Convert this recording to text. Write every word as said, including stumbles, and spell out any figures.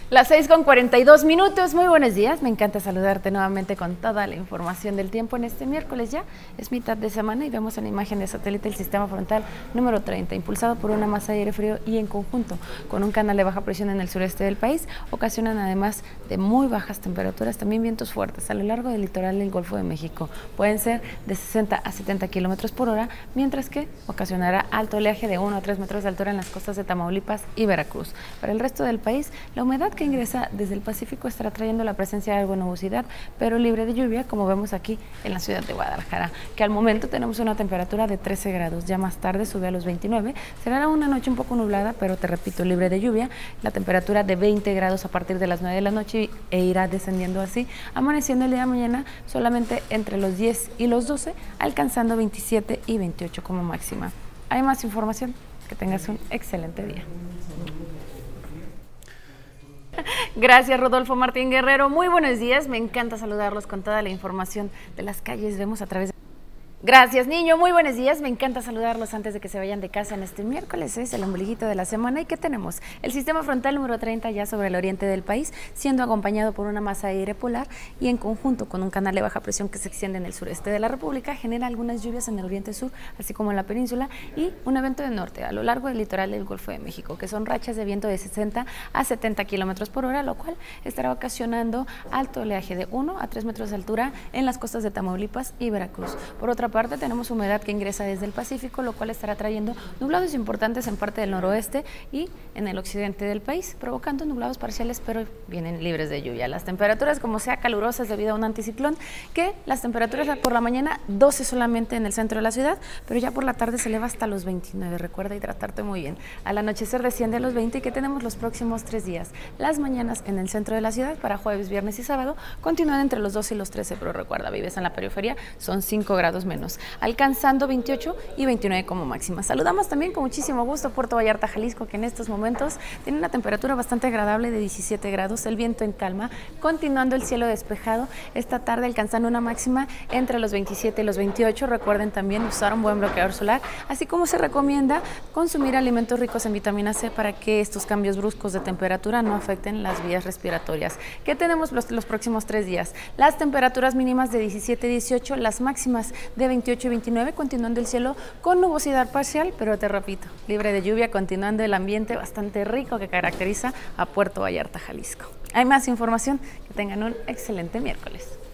Las seis con cuarenta y dos minutos, muy buenos días, me encanta saludarte nuevamente con toda la información del tiempo en este miércoles. Ya es mitad de semana y vemos en la imagen de satélite el sistema frontal número treinta, impulsado por una masa de aire frío y en conjunto con un canal de baja presión en el sureste del país, ocasionan además de muy bajas temperaturas, también vientos fuertes a lo largo del litoral del Golfo de México. Pueden ser de sesenta a setenta kilómetros por hora, mientras que ocasionará alto oleaje de uno a tres metros de altura en las costas de Tamaulipas y Veracruz. Para el resto del país, la humedad que ingresa desde el Pacífico estará trayendo la presencia de algo de nubosidad, pero libre de lluvia, como vemos aquí en la ciudad de Guadalajara, que al momento tenemos una temperatura de trece grados, ya más tarde sube a los veintinueve, será una noche un poco nublada, pero te repito, libre de lluvia, la temperatura de veinte grados a partir de las nueve de la noche e irá descendiendo así, amaneciendo el día de mañana solamente entre los diez y los doce, alcanzando veintisiete y veintiocho como máxima. Hay más información, que tengas un excelente día. Gracias, Rodolfo Martín Guerrero. Muy buenos días. Me encanta saludarlos con toda la información de las calles. Vemos a través de... Gracias, niño. Muy buenos días. Me encanta saludarlos antes de que se vayan de casa en este miércoles. Es el ombliguito de la semana. ¿Y qué tenemos? El sistema frontal número treinta ya sobre el oriente del país, siendo acompañado por una masa de aire polar y en conjunto con un canal de baja presión que se extiende en el sureste de la República, genera algunas lluvias en el oriente sur, así como en la península, y un evento de norte a lo largo del litoral del Golfo de México, que son rachas de viento de sesenta a setenta kilómetros por hora, lo cual estará ocasionando alto oleaje de uno a tres metros de altura en las costas de Tamaulipas y Veracruz. Por otra parte, tenemos humedad que ingresa desde el Pacífico, lo cual estará trayendo nublados importantes en parte del noroeste y en el occidente del país, provocando nublados parciales, pero vienen libres de lluvia. Las temperaturas, como sea, calurosas debido a un anticiclón, que las temperaturas por la mañana doce solamente en el centro de la ciudad, pero ya por la tarde se eleva hasta los veintinueve. Recuerda hidratarte muy bien. Al anochecer desciende a los veinte, y que tenemos los próximos tres días. Las mañanas en el centro de la ciudad para jueves, viernes y sábado continúan entre los doce y los trece, pero recuerda, vives en la periferia, son cinco grados menos, alcanzando veintiocho y veintinueve como máxima. Saludamos también con muchísimo gusto Puerto Vallarta, Jalisco, que en estos momentos tiene una temperatura bastante agradable de diecisiete grados, el viento en calma, continuando el cielo despejado, esta tarde alcanzando una máxima entre los veintisiete y los veintiocho. Recuerden también usar un buen bloqueador solar, así como se recomienda consumir alimentos ricos en vitamina C para que estos cambios bruscos de temperatura no afecten las vías respiratorias. ¿Qué tenemos los, los próximos tres días? Las temperaturas mínimas de diecisiete y dieciocho, las máximas de veintiocho y veintinueve, continuando el cielo con nubosidad parcial, pero te repito, libre de lluvia, continuando el ambiente bastante rico que caracteriza a Puerto Vallarta, Jalisco. Hay más información, que tengan un excelente miércoles.